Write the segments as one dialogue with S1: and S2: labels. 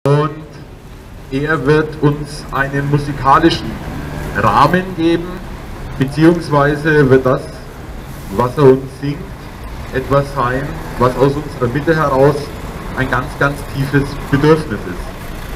S1: Und er wird uns einen musikalischen Rahmen geben, beziehungsweise wird das, was er uns singt, etwas sein, was aus unserer Mitte heraus ein ganz, ganz tiefes Bedürfnis ist.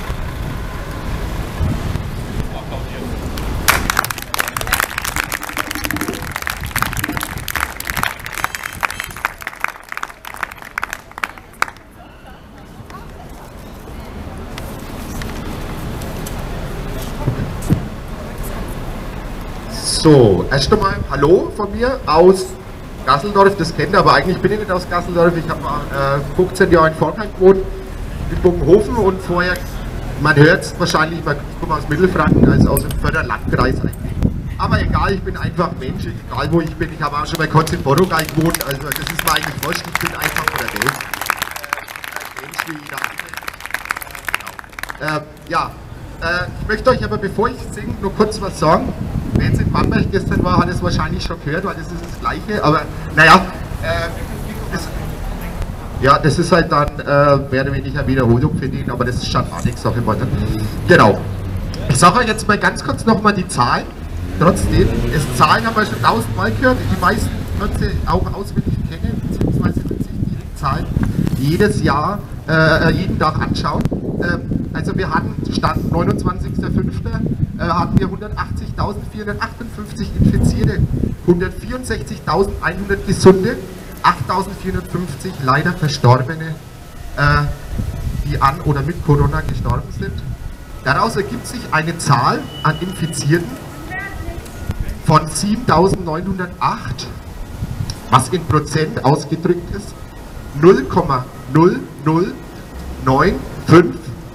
S2: So, erst einmal Hallo von mir aus Gasseldorf, das kennt ihr, aber eigentlich bin ich nicht aus Gasseldorf. Ich habe 15 Jahre in Forchheim gewohnt, in Bogenhofen, und vorher, man hört es wahrscheinlich, ich komme aus Mittelfranken, also aus dem Förderlandkreis eigentlich. Aber egal, ich bin einfach Mensch, egal wo ich bin. Ich habe auch schon bei Kotz in Borrogay gewohnt, also das ist mir eigentlich wurscht, ich bin einfach von der Welt. Mensch wie jeder andere. Genau. Ich möchte euch aber, bevor ich singe, nur kurz was sagen. Wer jetzt in Bamberg gestern war, hat es wahrscheinlich schon gehört, weil das ist das Gleiche, aber naja, das ist halt dann mehr oder weniger Wiederholung für den, aber das ist schon auch nichts, sag ich mal. Genau. Ich sage euch jetzt mal ganz kurz nochmal die Zahlen. Trotzdem, Zahlen haben wir schon 1000 Mal gehört, die meisten können sie auch auswendig kennen, beziehungsweise sich die Zahlen jedes Jahr, jeden Tag anschauen. Also wir hatten, Stand 29.05. Hatten wir 180.458 Infizierte, 164.100 Gesunde, 8.450 leider Verstorbene, die an oder mit Corona gestorben sind. Daraus ergibt sich eine Zahl an Infizierten von 7.908, was in Prozent ausgedrückt ist 0,00952.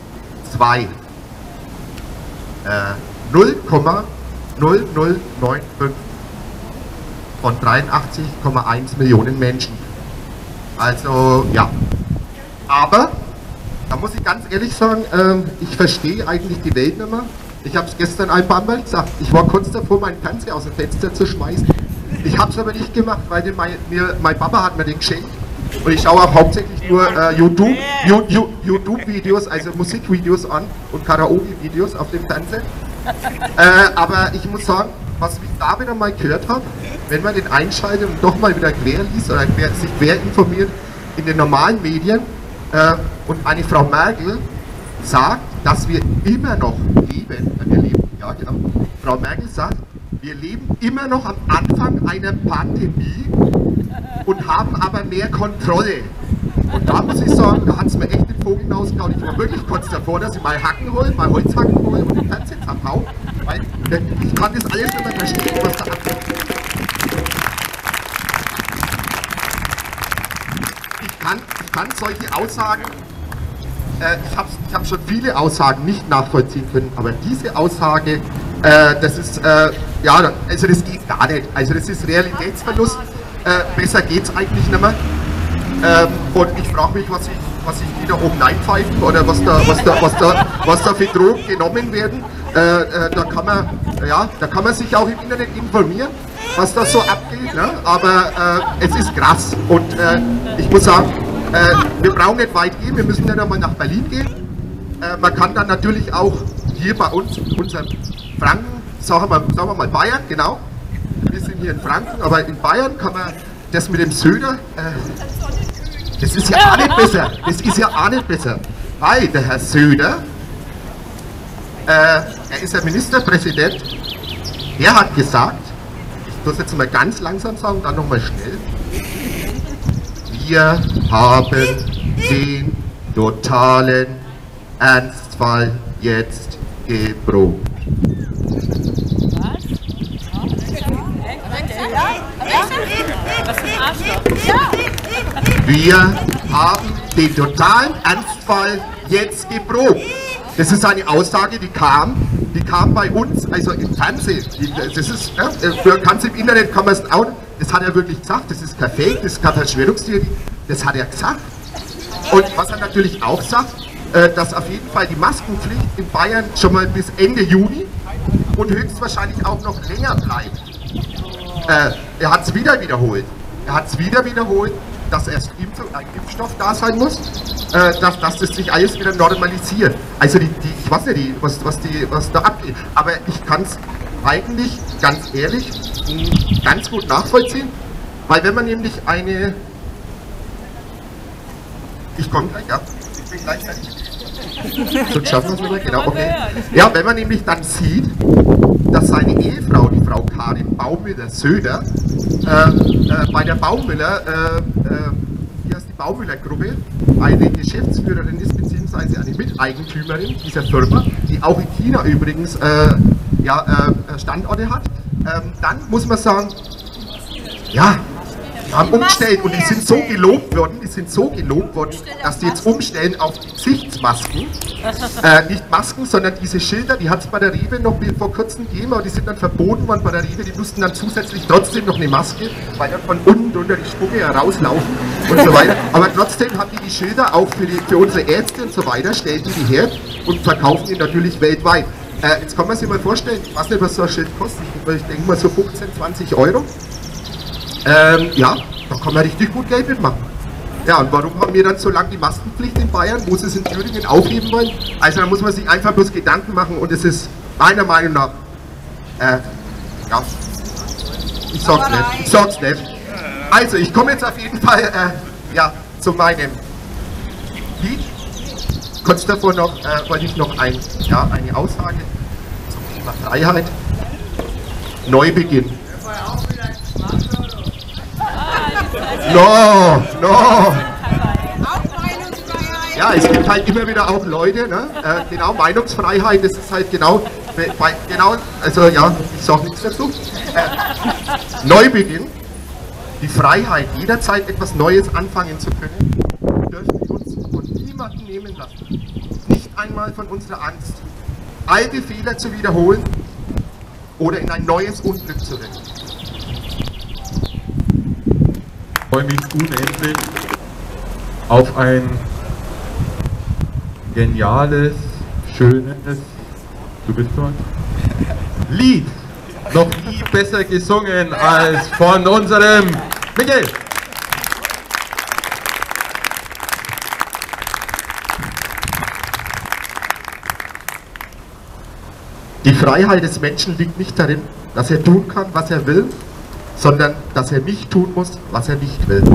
S2: 0,0095 von 83,1 Millionen Menschen. Also ja, aber da muss ich ganz ehrlich sagen, ich verstehe eigentlich die Welt nicht mehr. Ich habe es gestern ein paar Mal gesagt, ich war kurz davor, meinen Fernseher aus dem Fenster zu schmeißen. Ich habe es aber nicht gemacht, weil mein Papa hat mir den geschenkt. Und ich schaue auch hauptsächlich nur YouTube-Videos, also Musikvideos an und Karaoke-Videos auf dem Fernseher. Aber ich muss sagen, was ich da wieder mal gehört habe, wenn man den einschaltet und doch mal wieder quer liest oder sich quer informiert in den normalen Medien, und eine Frau Merkel sagt, dass wir immer noch leben, ja genau, Frau Merkel sagt, wir leben immer noch am Anfang einer Pandemie und haben aber mehr Kontrolle. Und da muss ich sagen, da hat es mir echt den Vogel hinausgehauen. Ich war wirklich kurz davor, dass ich mal Hacken hole, mal Holzhacken hole und den Fernseher abhau, weil ich kann das alles nicht mehr verstehen, was da abgeht. Ich kann solche Aussagen, ich hab schon viele Aussagen nicht nachvollziehen können, aber diese Aussage, das ist, ja, also das geht gar nicht. Also das ist Realitätsverlust. Besser geht's eigentlich nicht mehr. Und ich frage mich, was ich wieder oben reinpfeifen oder was da für Drogen genommen werden. Da kann man sich auch im Internet informieren, was da so abgeht. Ne? Aber es ist krass. Und ich muss sagen, wir brauchen nicht weit gehen, wir müssen nicht einmal nach Berlin gehen. Man kann dann natürlich auch hier bei uns, in unserem Franken, sagen wir mal Bayern, genau. Wir sind hier in Franken, aber in Bayern kann man das mit dem Söder, das ist ja auch nicht besser. Das ist ja auch nicht besser. Weil der Herr Söder, er ist ja Ministerpräsident, der hat gesagt, ich muss jetzt mal ganz langsam sagen, dann nochmal schnell, wir haben den totalen Ernstfall jetzt geprobt. Wir haben den totalen Ernstfall jetzt geprobt. Das ist eine Aussage, die kam bei uns, also im Fernsehen. Das ist, ganz im Internet kann man es auch, das hat er wirklich gesagt, das ist kein Fake, das ist keine Verschwörungstheorie, das hat er gesagt. Und was er natürlich auch sagt, dass auf jeden Fall die Maskenpflicht in Bayern schon mal bis Ende Juni und höchstwahrscheinlich auch noch länger bleibt. Er hat es wieder wiederholt. dass erst ein Impfstoff da sein muss, dass das sich alles wieder normalisiert. Also ich weiß nicht, was da abgeht, aber ich kann es eigentlich, ganz ehrlich, ganz gut nachvollziehen, weil wenn man nämlich ich komme gleich, ja, ich bin gleich fertig. So schaffen wir es wieder, genau, okay. Ja, wenn man nämlich dann sieht, dass seine Ehefrau, die Frau Karin Baumüller-Söder, bei der Baumüller, hier ist die Baumüller-Gruppe, eine Geschäftsführerin ist, beziehungsweise eine Miteigentümerin dieser Firma, die auch in China übrigens Standorte hat, dann muss man sagen, ja, haben umstellen und die sind so gelobt worden, dass die jetzt umstellen auf Gesichtsmasken. Nicht Masken, sondern diese Schilder, die hat es bei der Rewe noch vor kurzem gegeben, aber die sind dann verboten worden bei der Rewe, die mussten dann zusätzlich trotzdem noch eine Maske, weil dann von unten unter die Spucke herauslaufen und so weiter. Aber trotzdem haben die Schilder auch für unsere Ärzte und so weiter, stellen die her und verkaufen die natürlich weltweit. Jetzt kann man sich mal vorstellen, ich weiß nicht, was so ein Schild kostet, ich denke mal so 15, 20 Euro. Ja, da kann man richtig gut Geld mitmachen. Ja, und warum haben wir dann so lange die Maskenpflicht in Bayern, wo sie es in Thüringen aufheben wollen? Also da muss man sich einfach bloß Gedanken machen und es ist meiner Meinung nach, ja, ich sag's nicht. Also ich komme jetzt auf jeden Fall, zu meinem Lied. Kurz davor noch, wollte ich noch eine Aussage zum Thema Freiheit. Neubeginn. No. Ja, es gibt halt immer wieder auch Leute, ne? Genau, Meinungsfreiheit, das ist halt genau, also ja, ich sag nichts dazu. Neubeginn, die Freiheit, jederzeit etwas Neues anfangen zu können, dürfen wir uns von niemandem nehmen lassen. Nicht einmal von unserer Angst, alte Fehler zu wiederholen oder in ein neues Unglück zu rennen.
S1: Ich freue mich unendlich auf ein geniales, schönes, du bist dran, Lied. Noch nie besser gesungen als von unserem Michael.
S2: Die Freiheit des Menschen liegt nicht darin, dass er tun kann, was er will, sondern dass er nicht tun muss, was er nicht will.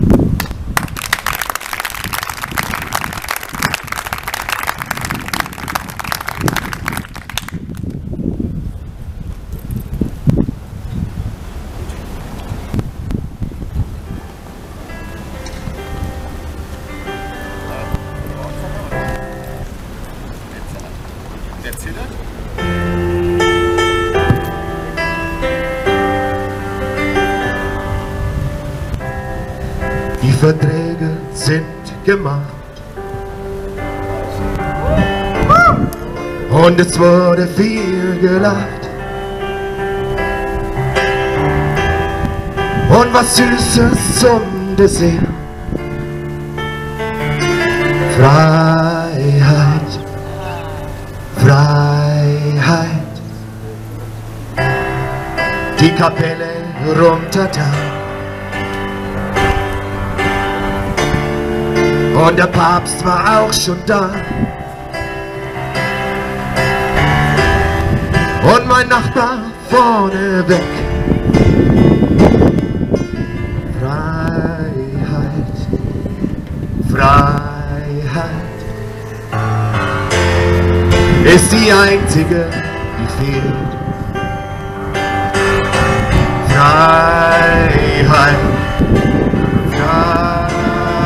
S3: Der zittert?
S2: Die Verträge sind gemacht und es wurde viel gelacht und was Süßes zum Dessert. Freiheit, Freiheit, die Kapelle runtertan. Und der Papst war auch schon da. Und mein Nachbar vorne weg. Freiheit, Freiheit ist die einzige, die fehlt. Freiheit, Freiheit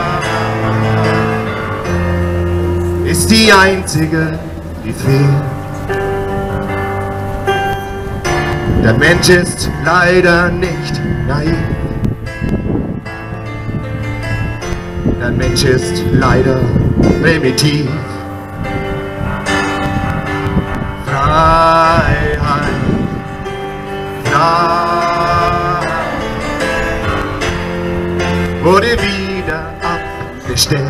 S2: ist die einzige, die fehlt. Der Mensch ist leider nicht naiv. Der Mensch ist leider primitiv. Freiheit, Freiheit wurde wieder abgestellt.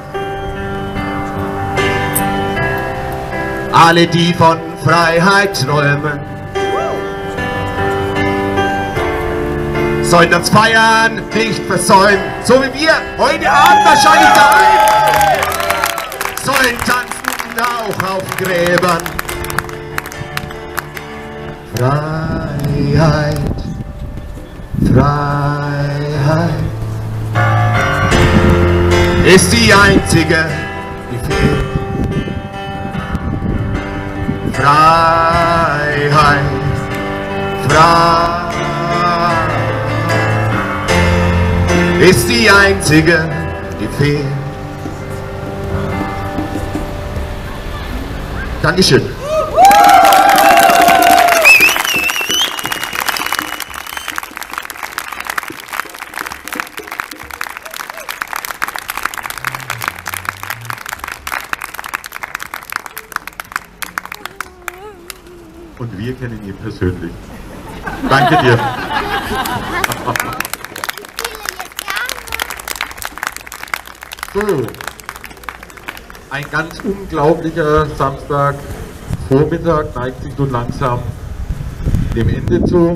S2: Alle, die von Freiheit träumen, sollen das Feiern nicht versäumen, so wie wir heute Abend wahrscheinlich daheim. Sollen tanzen auch auf Gräbern. Freiheit, Freiheit ist die einzige, die fehlt. Freiheit, Freiheit ist die einzige, die fehlt. Dankeschön.
S1: Und wir kennen ihn persönlich. Danke dir. So, ein ganz unglaublicher Samstagvormittag neigt sich nun langsam dem Ende zu.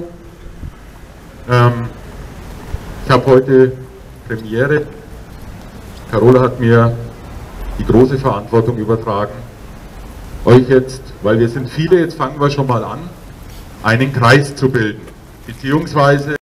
S1: Ich habe heute Premiere. Carola hat mir die große Verantwortung übertragen, euch jetzt, weil wir sind viele, jetzt fangen wir schon mal an, einen Kreis zu bilden, beziehungsweise